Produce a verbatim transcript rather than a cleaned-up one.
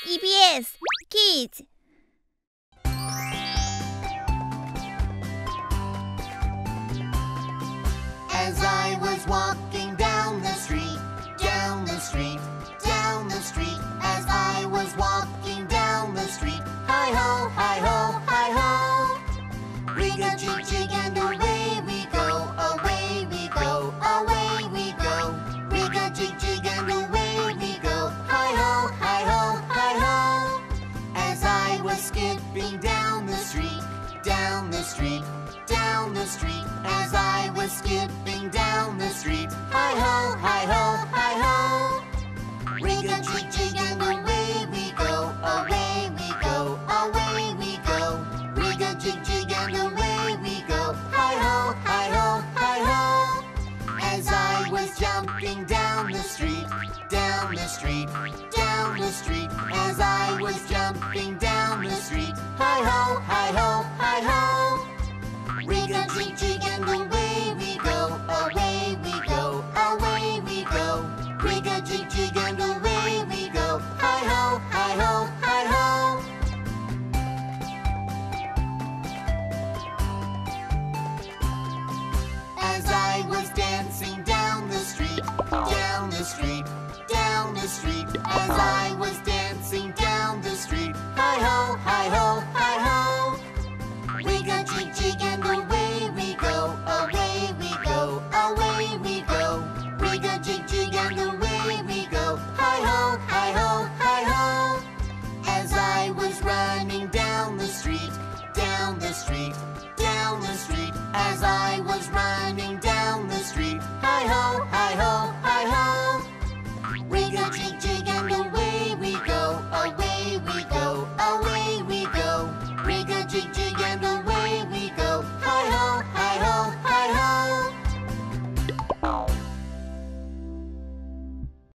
E B S Kids. As I was walking down the street, down the street, down the street, as I was walking down the street, hi-ho, hi-ho, hi-ho, rig-a-jig-jig and away we go, away we go, away we go, rig-a-jig-jig and away we go, hi-ho, hi-ho, hi-ho, as I was skipping down the street, down the street, down the street, as I was skipping down the street, hi-ho, hi-ho, hi-ho, rig-a-jig-jig and away we go, away we go, away we go, rig-a-jig-jig and away we go, hi-ho, hi-ho, hi-ho, as I was jumping down the street, down the street, down the street, as I was jumping down the street, hi-ho, hi-ho, hi-ho, rig-a-jig-jig and away we go, away we go, away we go, rig-a-jig-jig and away we go, hi-ho, hi-ho, hi-ho. As I was dancing down the street, down the street, down the street, as I was dancing down the street, hi-ho, hi-ho, hi-ho, rig-a-jig-jig and away we go, away we go, away we go, rig-a-jig-jig and away we go, hi-ho, hi-ho, hi-ho, as I was running down the street, down the street, down the street, as I was running down the street, hi-ho, hi-ho, hi-ho, rig-a-jig-jig